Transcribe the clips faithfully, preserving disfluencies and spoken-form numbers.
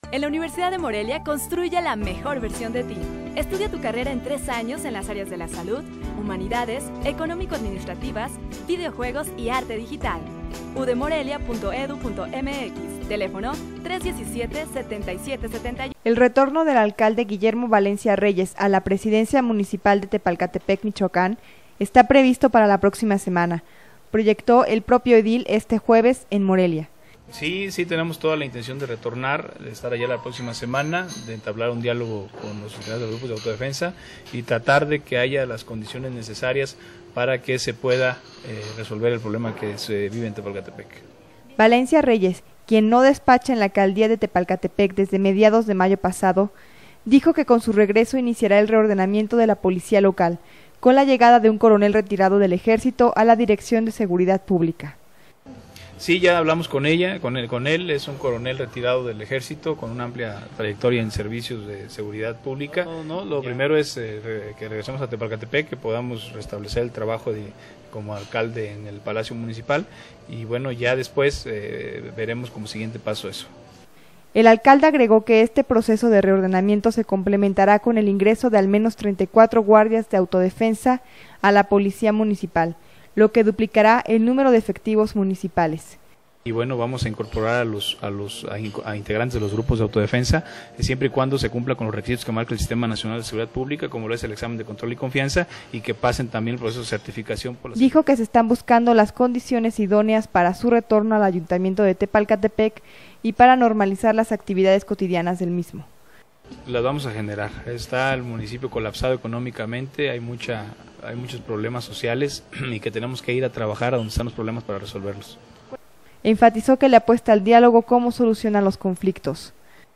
En la Universidad de Morelia construye la mejor versión de ti. Estudia tu carrera en tres años en las áreas de la salud, humanidades, económico-administrativas, videojuegos y arte digital. u d morelia punto e d u punto m x, teléfono tres uno siete, siete siete siete uno. El retorno del alcalde Guillermo Valencia Reyes a la presidencia municipal de Tepalcatepec, Michoacán, está previsto para la próxima semana. Proyectó el propio edil este jueves en Morelia. Sí, sí tenemos toda la intención de retornar, de estar allá la próxima semana, de entablar un diálogo con los funcionarios de los grupos de autodefensa y tratar de que haya las condiciones necesarias para que se pueda eh, resolver el problema que se vive en Tepalcatepec. Valencia Reyes, quien no despacha en la alcaldía de Tepalcatepec desde mediados de mayo pasado, dijo que con su regreso iniciará el reordenamiento de la policía local, con la llegada de un coronel retirado del ejército a la Dirección de Seguridad Pública. Sí, ya hablamos con ella, con él, con él, es un coronel retirado del ejército con una amplia trayectoria en servicios de seguridad pública. No, no, lo primero es eh, que regresemos a Tepalcatepec, que podamos restablecer el trabajo de, como alcalde en el Palacio Municipal y bueno, ya después eh, veremos como siguiente paso eso. El alcalde agregó que este proceso de reordenamiento se complementará con el ingreso de al menos treinta y cuatro guardias de autodefensa a la policía municipal, lo que duplicará el número de efectivos municipales. Y bueno, vamos a incorporar a los a los a, a integrantes de los grupos de autodefensa, siempre y cuando se cumpla con los requisitos que marca el Sistema Nacional de Seguridad Pública, como lo es el examen de control y confianza, y que pasen también el proceso de certificación. Por las... Dijo que se están buscando las condiciones idóneas para su retorno al Ayuntamiento de Tepalcatepec y para normalizar las actividades cotidianas del mismo. Las vamos a generar. Está el municipio colapsado económicamente, hay mucha hay muchos problemas sociales y que tenemos que ir a trabajar a donde están los problemas para resolverlos. Enfatizó que le apuesta al diálogo como soluciona los conflictos.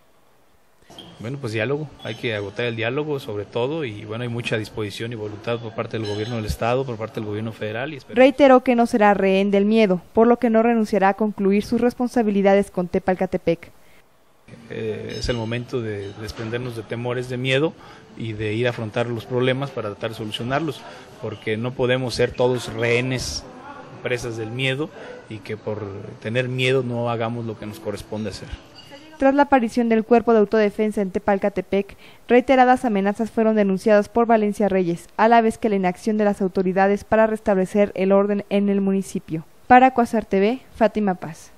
Bueno, pues diálogo, hay que agotar el diálogo sobre todo y bueno, hay mucha disposición y voluntad por parte del gobierno del estado, por parte del gobierno federal. Y reiteró que no será rehén del miedo, por lo que no renunciará a concluir sus responsabilidades con Tepalcatepec. Eh, es el momento de desprendernos de temores, de miedo y de ir a afrontar los problemas para tratar de solucionarlos, porque no podemos ser todos rehenes, presas del miedo y que por tener miedo no hagamos lo que nos corresponde hacer. Tras la aparición del Cuerpo de Autodefensa en Tepalcatepec, reiteradas amenazas fueron denunciadas por Valencia Reyes, a la vez que la inacción de las autoridades para restablecer el orden en el municipio. Para Cuasar T V, Fátima Paz.